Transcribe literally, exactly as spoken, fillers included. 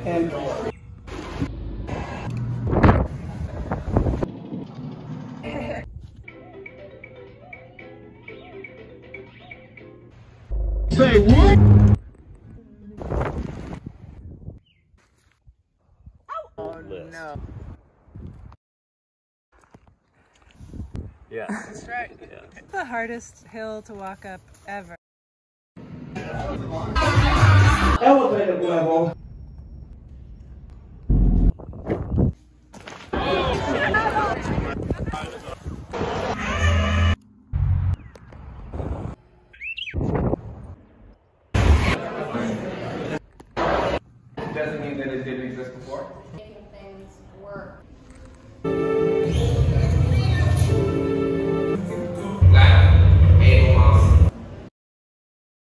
And say what? Oh no. Yeah. That's right. Yeah. It's the hardest hill to walk up ever. Elevator level. Doesn't mean that it didn't exist before.